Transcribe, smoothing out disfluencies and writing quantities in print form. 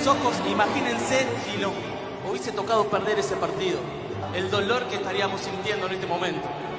mis ojos, imagínense si nos hubiese tocado perder ese partido. El dolor que estaríamos sintiendo en este momento.